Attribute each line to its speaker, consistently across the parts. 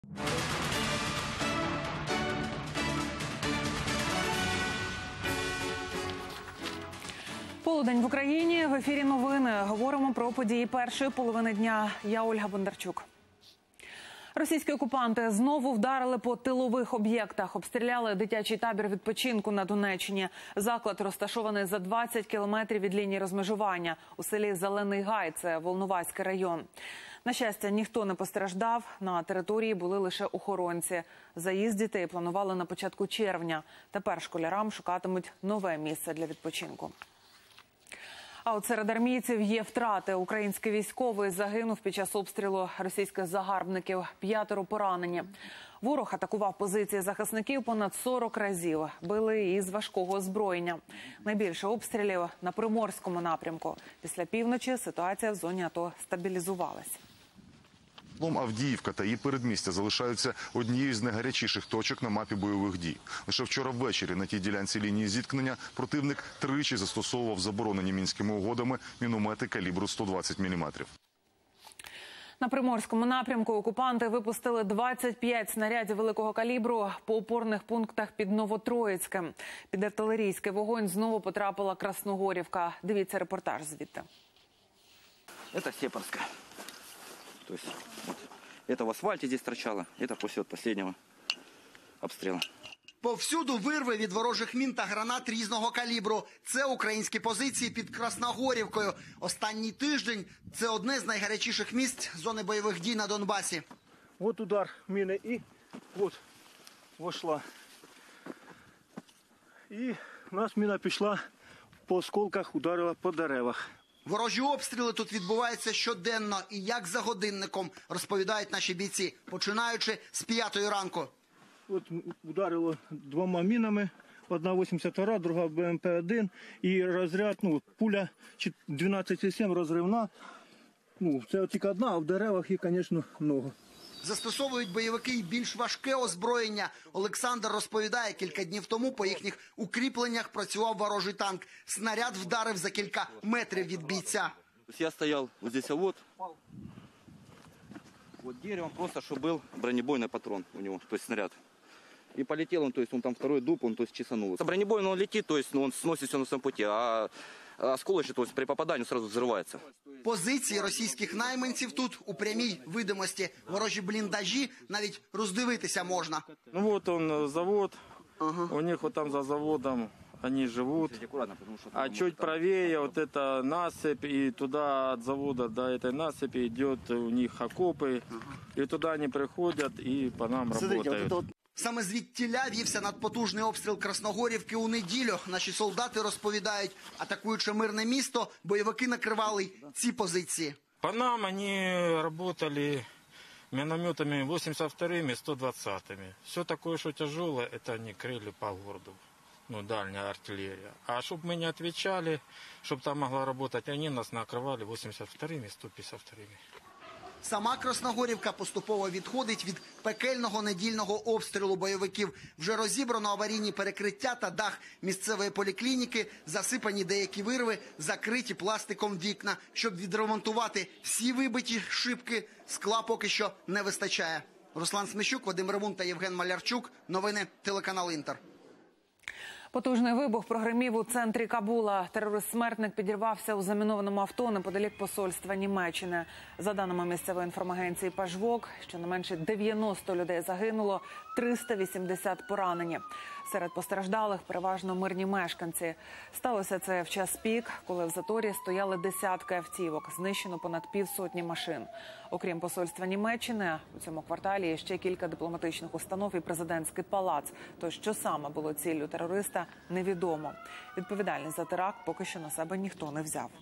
Speaker 1: Полудень в Україні. В ефірі новини. Говоримо про події першої половини дня. Я Ольга Бондарчук. Російські окупанти знову вдарили по тилових об'єктах. Обстріляли дитячий табір відпочинку на Донеччині. Заклад розташований за 20 кілометрів від лінії розмежування у селі Зелений Гай, це Волноваський район. На щастя, ніхто не постраждав. На території були лише охоронці. Заїзд дітей планували на початку червня. Тепер школярам шукатимуть нове місце для відпочинку. А от серед армійців є втрати. Український військовий загинув під час обстрілу російських загарбників. 5 поранені. Ворог атакував позиції захисників понад 40 разів. Били із важкого озброєння. Найбільше обстрілів на Приморському напрямку. Після півночі ситуація в зоні АТО стабілізувалась.
Speaker 2: Авдіївка та її передмістя залишаються однією з найгарячіших точок на мапі бойових дій. Лише вчора ввечері на тій ділянці лінії зіткнення противник тричі застосовував заборонені мінськими угодами міномети калібру 120 мм.
Speaker 1: На Приморському напрямку окупанти випустили 25 снарядів великого калібру по опорних пунктах під Новотроїцьким. Під артилерійський вогонь знову потрапила Красногорівка. Дивіться репортаж звідти.
Speaker 3: Це Сєпарська. То есть, вот, это в асфальте здесь торчало, это после последнего обстрела.
Speaker 4: Повсюду вирви від ворожих мін та гранат різного калібру. Це українські позиції під Красногорівкою. Останній тиждень – це одне з найгарячіших місць зони бойових дій на Донбасі.
Speaker 5: Вот удар мины и вот вошла. И у нас мина пішла по осколках, ударила по деревах.
Speaker 4: Ворожі обстріли тут відбуваються щоденно і як за годинником, розповідають наші бійці, починаючи з 5 ранку.
Speaker 5: От ударило 2 мінами, одна 82, друга БМП-1 і розряд, пуля 12,7 розривна. Це тільки одна, а в деревах їх, звісно, много.
Speaker 4: Застосовують бойовики й більш важке озброєння. Олександр розповідає, кілька днів тому по їхніх укріпленнях працював ворожий танк. Снаряд вдарив за кілька метрів від бійця.
Speaker 3: Я стоял вот здесь вот деревом, просто чтобы был бронебойный патрон у него, то есть снаряд. И полетел он, то есть он там второй дуб, он то есть чесанул. Бронебойный он летит, то есть он сносит все на своем пути, а осколочный, то есть при попадании сразу взрывается.
Speaker 4: Позиції російських найманців тут у прямій видимості. Ворожі бліндажі навіть роздивитися можна.
Speaker 6: Вот он завод, у них вот там за заводом они живут. А чуть правее вот эта насыпь, и туда от завода до этой насыпи идет у них окопы. И туда они приходят и по нам работают.
Speaker 4: Саме звідтіля вівся надпотужний обстріл Красногорівки у неділю. Наші солдати розповідають, атакуючи мирне місто, бойовики накривали ці позиції.
Speaker 6: По нам они работали минометами 82-ми, 120-ми. Все такое, что тяжелое, это они крыли по городу. Дальняя артиллерия. А чтобы мы не отвечали, чтобы там могла работать, они нас накрывали 82-ми, 152-ми.
Speaker 4: Сама Красногорівка поступово відходить від пекельного недільного обстрілу бойовиків. Вже розібрано аварійні перекриття та дах місцевої поліклініки, засипані деякі вирви, закриті пластиком вікна. Щоб відремонтувати всі вибиті шибки, скла поки що не вистачає. Руслан Смещук, Вадим Римун та Євген Малярчук. Новини телеканал Інтер.
Speaker 1: Потужний вибух прогримів у центрі Кабула. Терорист-смертник підірвався у замінованому авто неподалік посольства Німеччини. За даними місцевої інформагенції «Пажвок», щонайменше 90 людей загинуло, 380 поранені. Серед постраждалих переважно мирні мешканці. Сталося це в час пік, коли в заторі стояли десятки автівок. Знищено понад 50 машин. Окрім посольства Німеччини, у цьому кварталі є ще кілька дипломатичних установ і президентський палац. То що саме було ціллю терориста, невідомо. Відповідальність за теракт поки що на себе ніхто не взяв.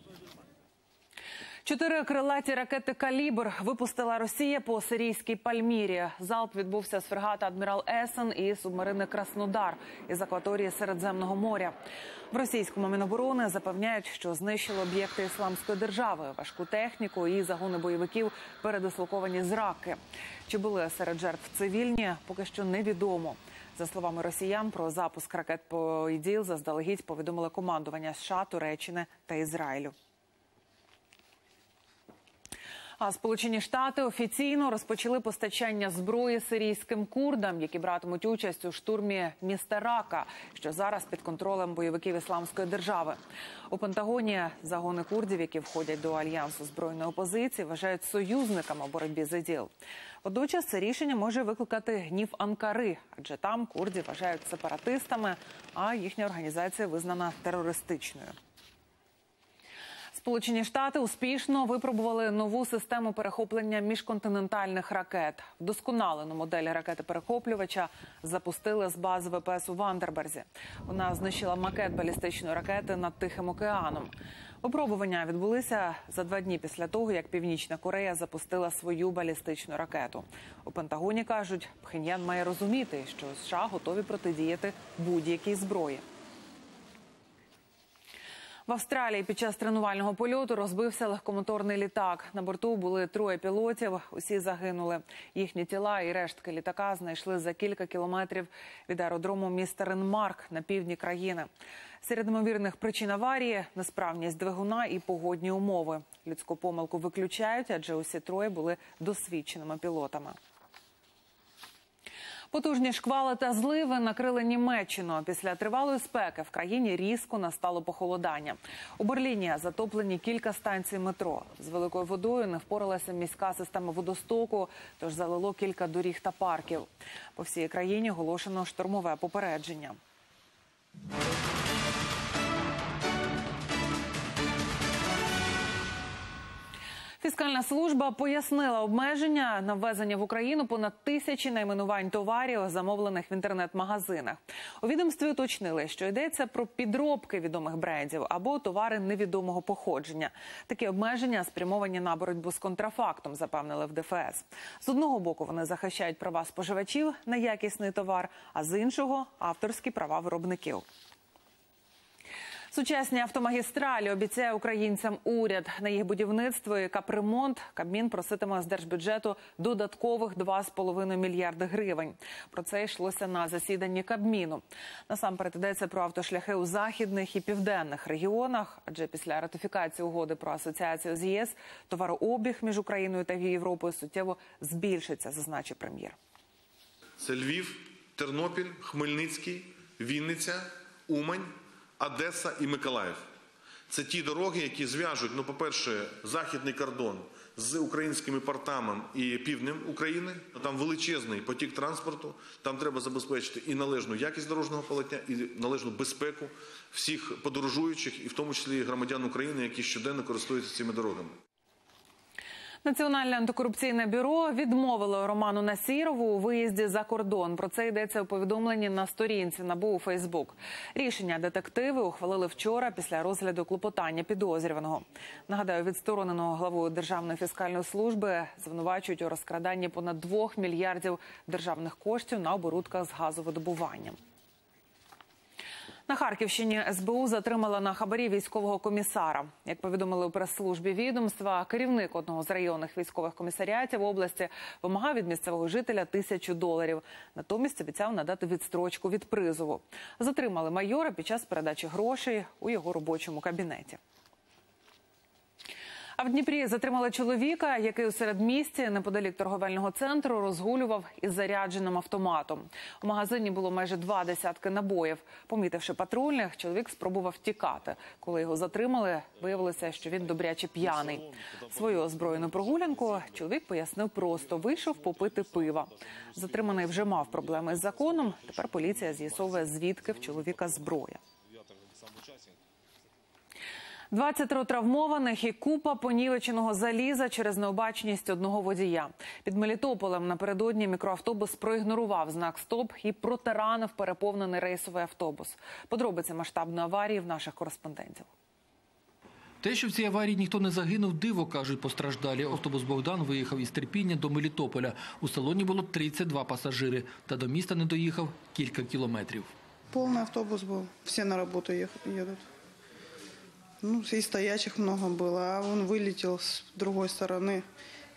Speaker 1: 4 крилаті ракети «Калібр» випустила Росія по сирійській Пальмірі. Залп відбувся з фрегата «Адмірал Есен» і субмарини «Краснодар» із акваторії Середземного моря. В російському Міноборони запевняють, що знищили об'єкти Ісламської держави, важку техніку і загони бойовиків, передислоковані з Раки. Чи були серед жертв цивільні, поки що невідомо. За словами росіян, про запуск ракет по ІДІЛ заздалегідь повідомили командування США, Туреччини та Ізраїлю. А Сполучені Штати офіційно розпочали постачання зброї сирійським курдам, які братимуть участь у штурмі міста Рака, що зараз під контролем бойовиків Ісламської держави. У Пентагоні загони курдів, які входять до альянсу збройної опозиції, вважають союзниками у боротьбі з ІДІЛ. Водночас це рішення може викликати гнів Анкари, адже там курдів вважають сепаратистами, а їхня організація визнана терористичною. Сполучені Штати успішно випробували нову систему перехоплення міжконтинентальних ракет. Вдосконалену модель ракети-перехоплювача запустили з бази ВПС у Вандерберзі. Вона знищила макет балістичної ракети над Тихим океаном. Випробування відбулися за 2 дні після того, як Північна Корея запустила свою балістичну ракету. У Пентагоні кажуть, Пхеньян має розуміти, що США готові протидіяти будь-якій зброї. В Австралії під час тренувального польоту розбився легкомоторний літак. На борту були 3 пілотів, усі загинули. Їхні тіла і рештки літака знайшли за кілька кілометрів від аеродрому міста Ренмарк на півдні країни. Серед ймовірних причин аварії – несправність двигуна і погодні умови. Людську помилку виключають, адже усі 3 були досвідченими пілотами. Потужні шквали та зливи накрили Німеччину. Після тривалої спеки в країні різко настало похолодання. У Берліні затоплені кілька станцій метро. З великою водою не впоралася міська система водостоку, тож залило кілька доріг та парків. По всій країні оголошено штормове попередження. Фіскальна служба пояснила обмеження на ввезення в Україну понад 1000 найменувань товарів, замовлених в інтернет-магазинах. У відомстві уточнили, що йдеться про підробки відомих брендів або товари невідомого походження. Такі обмеження спрямовані на боротьбу з контрафактом, запевнили в ДФС. З одного боку вони захищають права споживачів на якісний товар, а з іншого – авторські права виробників. Сучасні автомагістралі обіцяє українцям уряд. На їх будівництво і капремонт Кабмін проситиме з держбюджету додаткових 2,5 мільярди гривень. Про це йшлося на засіданні Кабміну. Насамперед йдеться про автошляхи у західних і південних регіонах, адже після ратифікації угоди про асоціацію з ЄС товарообіг між Україною та Європою суттєво збільшиться, зазначив прем'єр.
Speaker 7: Це Львів, Тернопіль, Хмельницький, Вінниця, Умань, Одеса і Миколаїв. Це ті дороги, які зв'яжуть, по-перше, західний кордон з українськими портами і півднем України. Там величезний потік транспорту, там треба забезпечити і належну якість дорожнього полотна, і належну безпеку всіх подорожуючих, і в тому числі громадян України, які щоденно користуються цими дорогами.
Speaker 1: Національне антикорупційне бюро відмовило Роману Насірову у виїзді за кордон. Про це йдеться у повідомленні на сторінці НАБУ у Фейсбук. Рішення детективи ухвалили вчора після розгляду клопотання підозрюваного. Нагадаю, відстороненого главою Державної фіскальної служби звинувачують у розкраданні понад 2 мільярдів державних коштів на оборудках з газовидобуванням. На Харківщині СБУ затримала на хабарі військового комісара. Як повідомили у прес-службі відомства, керівник одного з районних військових комісаріатів області вимагав від місцевого жителя $1000. Натомість обіцяв надати відстрочку від призову. Затримали майора під час передачі грошей у його робочому кабінеті. А в Дніпрі затримали чоловіка, який у середмісті неподалік торговельного центру розгулював із зарядженим автоматом. У магазині було майже 2 десятки набоїв. Помітивши патрульних, чоловік спробував тікати. Коли його затримали, виявилося, що він добряче п'яний. Свою озброєну прогулянку чоловік пояснив просто – вийшов попити пива. Затриманий вже мав проблеми з законом. Тепер поліція з'ясовує, звідки в чоловіка зброя. 20 травмованих і купа понівеченого заліза через необачність одного водія. Під Мелітополем напередодні мікроавтобус проігнорував знак «Стоп» і протаранив переповнений рейсовий автобус. Подробиці масштабної аварії в наших кореспондентів.
Speaker 8: Те, що в цій аварії ніхто не загинув, диво, кажуть постраждалі. Автобус «Богдан» виїхав із Ірпіня до Мелітополя. У салоні було 32 пасажири. Та до міста не доїхав кілька кілометрів.
Speaker 9: Повний автобус був. Всі на роботу їдуть. И стоячих много было, а он вылетел с другой стороны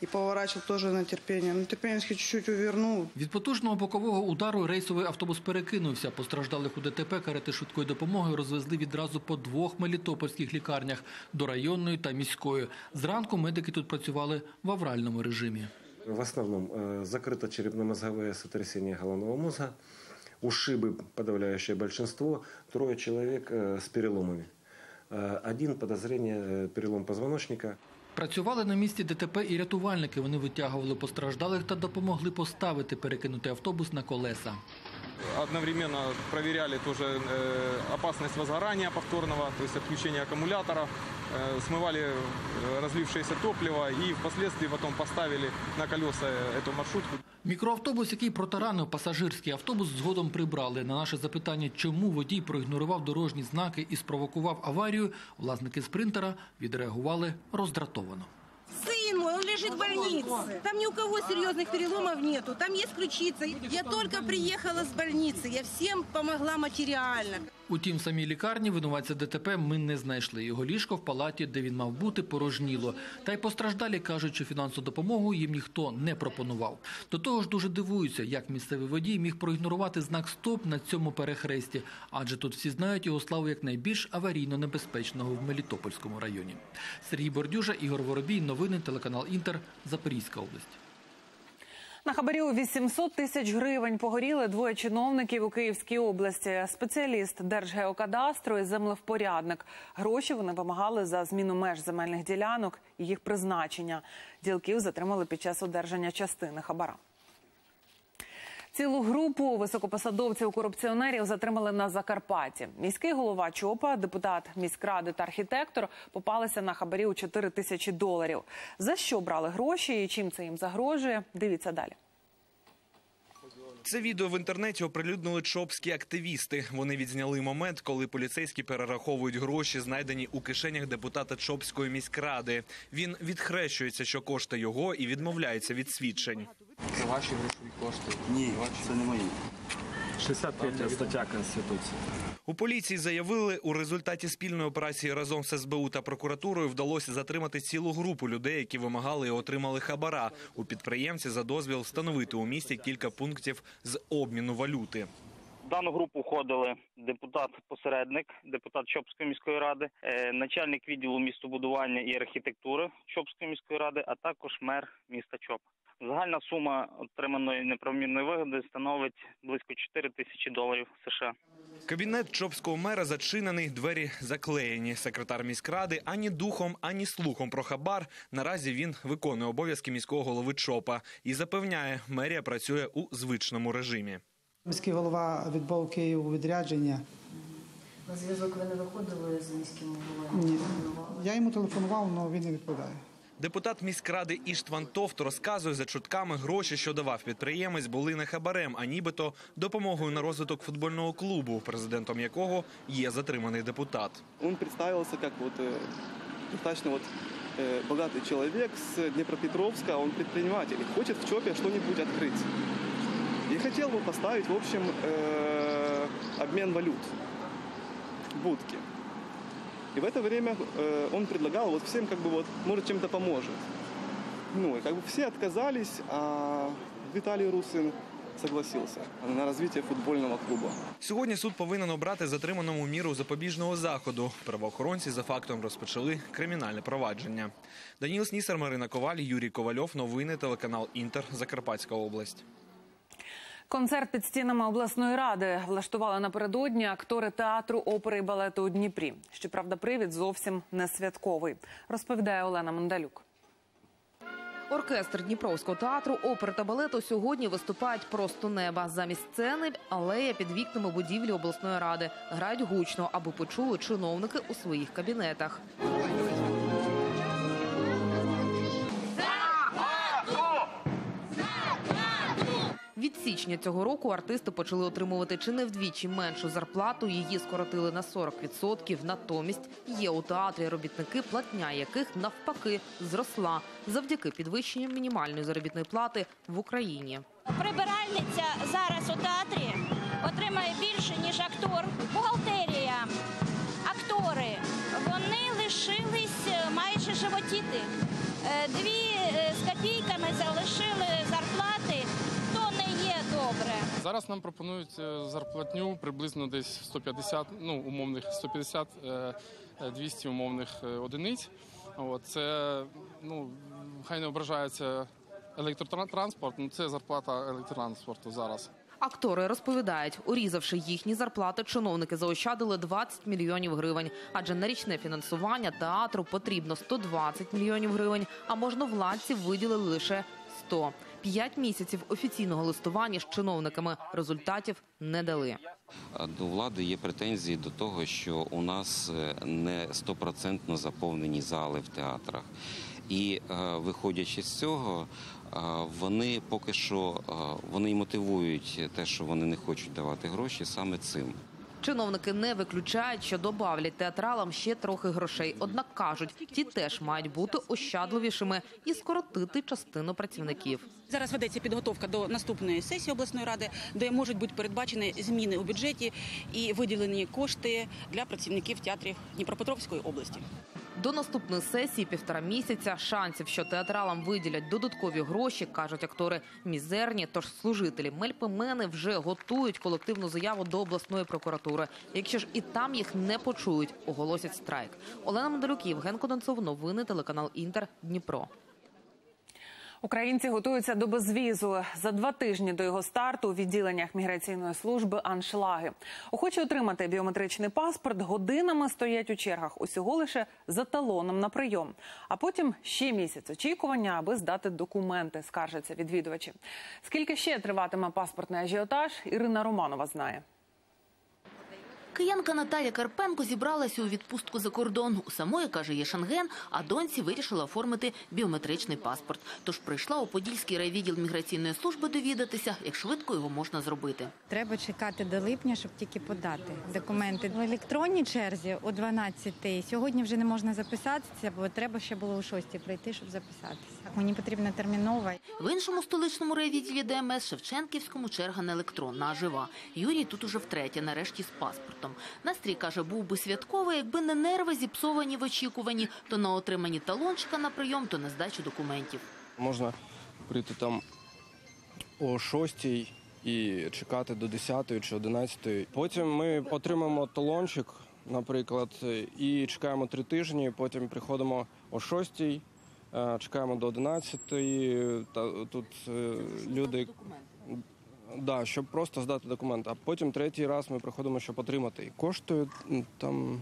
Speaker 9: и поворачивал тоже на терпение. Но терпеньевский чуть-чуть увернул.
Speaker 8: Від потужного бокового удару рейсовий автобус перекинувся. Постраждалих у ДТП карети швидкої допомоги розвезли відразу по 2 мелітопольських лікарнях – до районної та міської. Зранку медики тут працювали в авральному режимі.
Speaker 10: В основном закрыто черепно-мозговое сотрясение головного мозга, ушибы подавляющее большинство, 3 человек с переломами. 1 подозрение перелом позвоночника.
Speaker 8: Працювали на місці ДТП і рятувальники. Вони витягували постраждалих та допомогли поставити перекинутий автобус на колеса.
Speaker 11: Одновременно проверяли тоже опасность возгорания повторного, то есть отключение аккумулятора, смывали разлившееся топливо и впоследствии потом поставили на колеса эту маршрутку.
Speaker 8: Мікроавтобус, який протаранив пасажирський автобус, згодом прибрали. На наше запитання, чому водій проігнорував дорожні знаки і спровокував аварію, власники спринтера відреагували роздратовано.
Speaker 12: Сын мой, он лежит в больнице. Там ни у кого серьезных переломов нету. Там есть ключица. Я только приехала с больницы. Я всем помогла материально.
Speaker 8: Утім, в самій лікарні винуватця ДТП ми не знайшли. Його ліжко в палаті, де він мав бути, порожніло. Та й постраждалі кажуть, що фінансову допомогу їм ніхто не пропонував. До того ж дуже дивуються, як місцевий водій міг проігнорувати знак «Стоп» на цьому перехресті. Адже тут всі знають його славу як найбільш аварійно небезпечного в Мелітопольському районі. Сергій Бордюжа, Ігор Воробій, новини, телеканал «Інтер», Запорізька область.
Speaker 1: На хабарі у 800 тисяч гривень погоріли 2 чиновників у Київській області. Спеціаліст Держгеокадастру і землевпорядник. Гроші вони вимагали за зміну меж земельних ділянок і їх призначення. Ділків затримали під час одержання частини хабара. Цілу групу високопосадовців-корупціонерів затримали на Закарпатті. Міський голова ЧОПа, депутат міськради та архітектор попалися на хабарі у 4 тисячі доларів. За що брали гроші і чим це їм загрожує? Дивіться далі.
Speaker 13: Це відео в інтернеті оприлюднили чопські активісти. Вони відзняли момент, коли поліцейські перераховують гроші, знайдені у кишенях депутата Чопської міськради. Він відхрещується, що кошти його, і відмовляється від свідчень.
Speaker 14: Це ваші грошові кошти?
Speaker 3: Ні, це не мої.
Speaker 14: 63 стаття Конституції.
Speaker 13: У поліції заявили, у результаті спільної операції разом з СБУ та прокуратурою вдалося затримати цілу групу людей, які вимагали і отримали хабара. У підприємці за дозвіл встановити у місті кілька пунктів з обміну валюти.
Speaker 15: В дану групу входили депутат-посередник, депутат Чопської міської ради, начальник відділу містобудування і архітектури Чопської міської ради, а також мер міста Чоп. Загальна сума отриманої неправомірної вигоди становить близько 4 тисячі доларів США.
Speaker 13: Кабінет чопського мера зачинений, двері заклеєні. Секретар міськради ані духом, ані слухом про хабар. Наразі він виконує обов'язки міського голови Чопа і запевняє, мерія працює у звичному режимі.
Speaker 16: Міський голова відбув у Київ у відрядження.
Speaker 17: На зв'язок ви не виходили з міським головою?
Speaker 16: Ні. Я йому телефонував, але він не відповідає.
Speaker 13: Депутат міськради Іштван Товт розказує, за чутками гроші, що давав підприємець, були не хабарем, а нібито допомогою на розвиток футбольного клубу, президентом якого є затриманий депутат.
Speaker 18: Він представився як достатньо багатий чоловік з Дніпропетровська, він підприємець, і хоче в Чопі щось відкрити. І хотів би поставити, в общем, обмін валют, будки. И в это время он предлагал всем, может, чем-то поможет. Все отказались, а Виталий Русин согласился на развитие футбольного клубу.
Speaker 13: Сьогодні суд повинен обрати затриманому міру запобіжного заходу. Правоохоронці за фактом розпочали кримінальне провадження. Даніл Снісар, Марина Коваль, Юрій Ковальов. Новини, телеканал «Інтер», Закарпатська область.
Speaker 1: Концерт під стінами обласної ради влаштували напередодні актори театру опери і балету у Дніпрі. Щоправда, привід зовсім не святковий, розповідає Олена Мондалюк.
Speaker 19: Оркестр Дніпровського театру опери та балету сьогодні виступають просто неба. Замість сцени – алея під вікнами будівлі обласної ради. Грають гучно, аби почули чиновники у своїх кабінетах. Від січня цього року артисти почали отримувати чи не вдвічі меншу зарплату. Її скоротили на 40%. Натомість є у театрі робітники, платня яких навпаки зросла завдяки підвищенню мінімальної заробітної плати в Україні.
Speaker 20: Прибиральниця зараз у театрі отримає більше, ніж актор. Бухгалтерія, актори, вони лишились майже животіти. Дві з копійками залишили зарплати, то не є добре.
Speaker 21: Зараз нам пропонують зарплатню приблизно десь 150, умовних 150-200 умовних одиниць. Це, хай не ображається електротранспорт, це зарплата електротранспорту зараз.
Speaker 19: Актори розповідають, урізавши їхні зарплати, чиновники заощадили 20 мільйонів гривень. Адже на річне фінансування театру потрібно 120 мільйонів гривень, а можновладці виділили лише 100. 5 місяців офіційного листування з чиновниками результатів не дали.
Speaker 22: До влади є претензії до того, що у нас не 100% заповнені зали в театрах. І виходячи з цього, вони поки що і мотивують те, що вони не хочуть давати гроші саме цим.
Speaker 19: Чиновники не виключають, що добавлять театралам ще трохи грошей. Однак кажуть, ті теж мають бути ощадливішими і скоротити частину працівників.
Speaker 23: Зараз ведеться підготовка до наступної сесії обласної ради, де можуть бути передбачені зміни у бюджеті і виділені кошти для працівників театрів Дніпропетровської області.
Speaker 19: До наступної сесії 1,5 місяця. Шансів, що театралам виділять додаткові гроші, кажуть актори, мізерні. Тож служителі Мельпомени вже готують колективну заяву до обласної прокуратури. Якщо ж і там їх не почують, оголосять страйк. Олена Мандарюк, Євген Коденцов. Новини, телеканал Інтер, Дніпро.
Speaker 1: Українці готуються до безвізу. За 2 тижні до його старту у відділеннях міграційної служби аншлаги. Охочі отримати біометричний паспорт годинами стоять у чергах, усього лише за талоном на прийом. А потім ще місяць очікування, аби здати документи, скаржаться відвідувачі. Скільки ще триватиме паспортний ажіотаж, Ірина Романова знає.
Speaker 24: Киянка Наталя Карпенко зібралася у відпустку за кордон. У самої, каже, є шенген, а доньці вирішила оформити біометричний паспорт. Тож прийшла у Подільський райвідділ міграційної служби довідатися, як швидко його можна зробити.
Speaker 25: Треба чекати до липня, щоб тільки подати документи. В електронній черзі о 12-й. Сьогодні вже не можна записатися, бо треба ще було о 6-й прийти, щоб записатися. Мені потрібно терміново.
Speaker 24: В іншому столичному райвідділі ДМС Шевченківському черга не електронна, а жива. Юрій тут уже втретє, нарешті з паспортом. Настрій, каже, був би святковий, якби не нерви зіпсовані в очікуванні, то на отриманні талончика на прийом, то на здачу документів.
Speaker 26: Можна прийти там о 6-й і чекати до 10-ї чи 11-ї. Потім ми отримаємо талончик, наприклад, і чекаємо 3 тижні, потім приходимо о 6-й, чекаємо до 11-ї, тут люди... Да, щоб просто здати документ, а потім 3-й раз ми приходимо, щоб отримати. Коштує там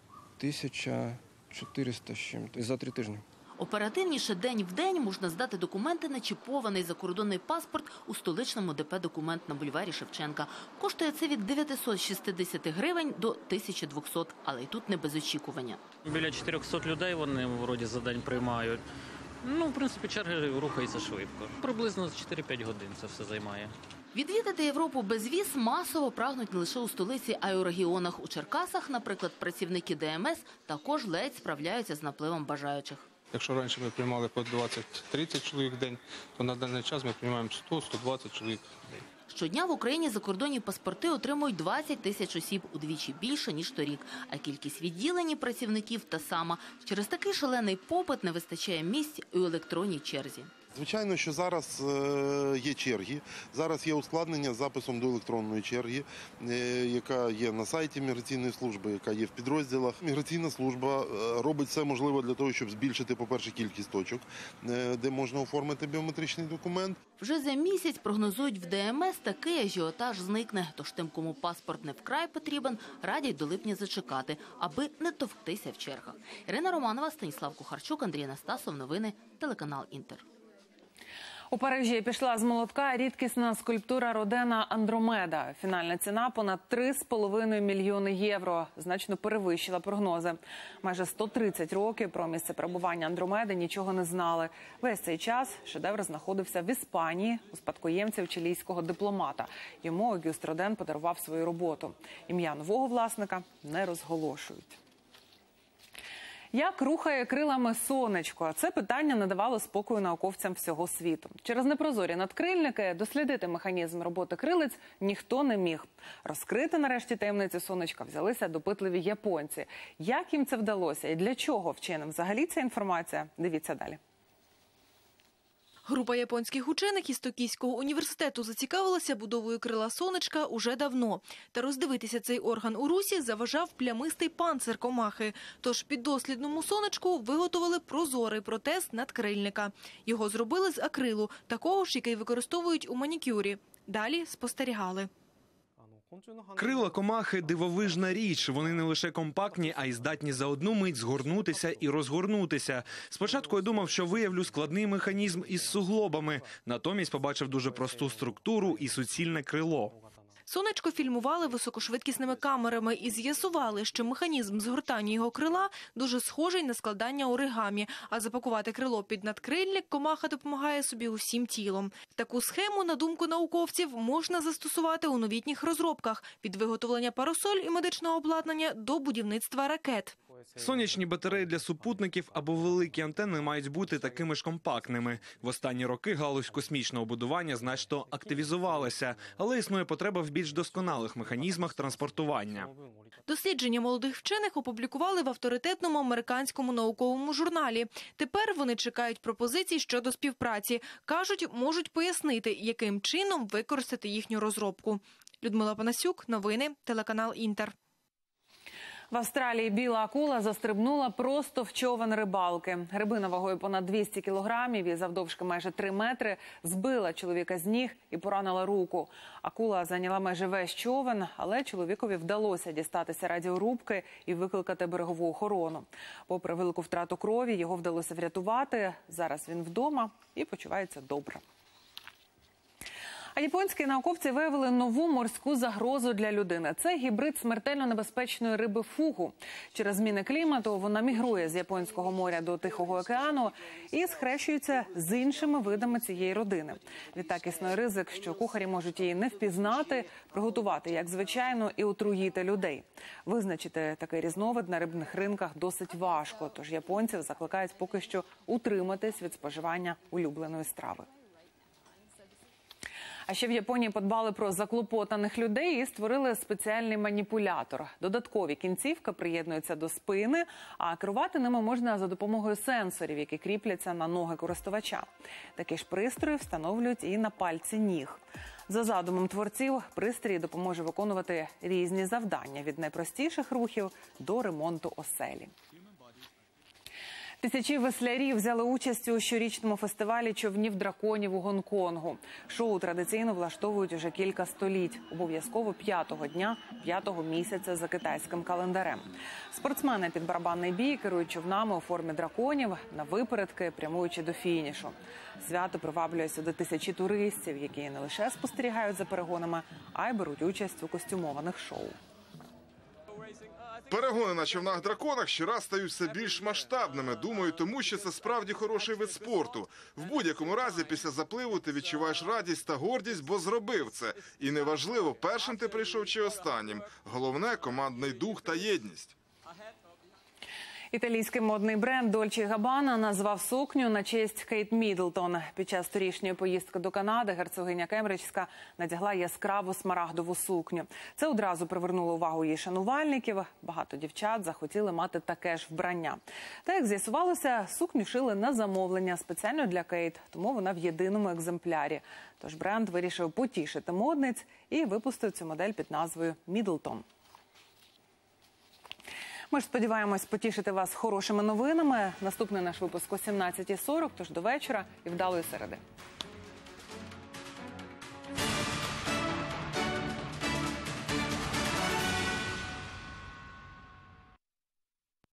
Speaker 26: 1400 з чим-то за 3 тижні.
Speaker 24: Оперативніше день в день можна здати документи на чіпований закордонний паспорт у столичному ДП «Документ» на бульварі Шевченка. Коштує це від 960 гривень до 1200, але й тут не без очікування.
Speaker 27: Біля 400 людей вони, вроді, за день приймають. В принципі, черги рухаються швидко. Приблизно 4-5 годин це все займає.
Speaker 24: Відвідати Європу без віз масово прагнуть не лише у столиці, а й у регіонах. У Черкасах, наприклад, працівники ДМС також ледь справляються з напливом бажаючих.
Speaker 11: Якщо раніше ми приймали по 20-30 чоловік в день, то на даний час ми приймаємо 100-120 чоловік в день.
Speaker 24: Щодня в Україні закордонні паспорти отримують 20 тисяч осіб, удвічі більше, ніж торік. А кількість відділень працівників та сама. Через такий шалений попит не вистачає місць і у електронній черзі.
Speaker 28: Звичайно, що зараз є черги, зараз є ускладнення з записом до електронної черги, яка є на сайті міграційної служби, яка є в підрозділах. Міграційна служба робить все можливе для того, щоб збільшити, по-перше, кількість точок, де можна оформити біометричний документ.
Speaker 24: Вже за місяць, прогнозують в ДМС, такий ажіотаж зникне. Тож тим, кому паспорт не вкрай потрібен, радять до липня зачекати, аби не товктися в чергах. Ірина Романова, Станіслав Кухарчук, Андрій Настасов. Новини, телеканал Інтер.
Speaker 1: У Парижі пішла з молотка рідкісна скульптура Родена Андромеда. Фінальна ціна – понад 3,5 мільйони євро. Значно перевищила прогнози. Майже 130 років про місце перебування Андромеди нічого не знали. Весь цей час шедевр знаходився в Іспанії у спадкоємців чилійського дипломата. Йому Огюст Роден подарував свою роботу. Ім'я нового власника не розголошують. Як рухає крилами сонечко? Це питання не давало спокою науковцям всього світу. Через непрозорі надкрильники дослідити механізм роботи крилиць ніхто не міг. Розкрити нарешті таємниці сонечка взялися допитливі японці. Як їм це вдалося і для чого вченим взагалі ця інформація? Дивіться далі.
Speaker 2: Група японських учених із Токійського університету зацікавилася будовою крила сонечка уже давно. Та роздивитися цей орган у русі заважав плямистий панцир комахи. Тож піддослідному сонечку виготовили прозорий протез надкрильника. Його зробили з акрилу, такого ж, який використовують у манікюрі. Далі спостерігали.
Speaker 13: Крила комахи – дивовижна річ. Вони не лише компактні, а й здатні за одну мить згорнутися і розгорнутися. Спочатку я думав, що виявлю складний механізм із суглобами. Натомість побачив дуже просту структуру і суцільне крило.
Speaker 2: Сонечко фільмували високошвидкісними камерами і з'ясували, що механізм згортання його крила дуже схожий на складання оригамі, а запакувати крило під надкрильник комаха допомагає собі усім тілом. Таку схему, на думку науковців, можна застосувати у новітніх розробках – від виготовлення парасоль і медичного обладнання до будівництва ракет.
Speaker 13: Сонячні батареї для супутників або великі антени мають бути такими ж компактними. В останні роки галузь космічного будування значно активізувалася, але існує потреба в більш досконалих механізмах транспортування.
Speaker 2: Дослідження молодих вчених опублікували в авторитетному американському науковому журналі. Тепер вони чекають пропозицій щодо співпраці. Кажуть, можуть пояснити, яким чином використати їхню розробку. Людмила Панасюк, новини, телеканал «Інтер».
Speaker 1: В Австралії біла акула застрибнула просто в човен рибалки. Рибина вагою понад 200 кілограмів і завдовжки майже 3 метри збила чоловіка з ніг і поранила руку. Акула зайняла майже весь човен, але чоловікові вдалося дістатися радіорубки і викликати берегову охорону. Попри велику втрату крові, його вдалося врятувати. Зараз він вдома і почувається добре. А японські науковці виявили нову морську загрозу для людини. Це гібрид смертельно небезпечної риби фугу. Через зміни клімату вона мігрує з Японського моря до Тихого океану і схрещується з іншими видами цієї родини. Відтак існує ризик, що кухарі можуть її не впізнати, приготувати як звичайно і отруїти людей. Визначити такий різновид на рибних ринках досить важко, тож японців закликають поки що утриматись від споживання улюбленої страви. А ще в Японії подбали про заклопотаних людей і створили спеціальний маніпулятор. Додаткові кінцівки приєднуються до спини, а керувати ними можна за допомогою сенсорів, які кріпляться на ноги користувача. Такі ж пристрої встановлюють і на пальці ніг. За задумом творців, пристрій допоможе виконувати різні завдання – від найпростіших рухів до ремонту оселі. Тисячі веслярів взяли участь у щорічному фестивалі човнів драконів у Гонконгу. Шоу традиційно влаштовують уже кілька століть. Обов'язково 5-го дня 5-го місяця за китайським календарем. Спортсмени під барабанний бій керують човнами у формі драконів на випередки, прямуючи до фінішу. Свято приваблює сюди тисячі туристів, які не лише спостерігають за перегонами, а й беруть участь у костюмованих шоу.
Speaker 4: Перегони на човнах-драконах щораз стають все більш масштабними. Думаю, тому що це справді хороший вид спорту. В будь-якому разі після запливу ти відчуваєш радість та гордість, бо зробив це. І неважливо, першим ти прийшов чи останнім. Головне – командний дух та єдність.
Speaker 1: Італійський модний бренд Dolce & Gabbana назвав сукню на честь Кейт Міддлтон. Під час торішньої поїздки до Канади герцогиня Кембриджська надягла яскраву смарагдову сукню. Це одразу привернуло увагу її шанувальників. Багато дівчат захотіли мати таке ж вбрання. Та, як з'ясувалося, сукню шили на замовлення спеціально для Кейт, тому вона в єдиному екземплярі. Тож бренд вирішив потішити модниць і випустив цю модель під назвою Міддлтон. Ми ж сподіваємось потішити вас хорошими новинами. Наступний наш випуск о 17:40, тож до вечора і вдалої середи.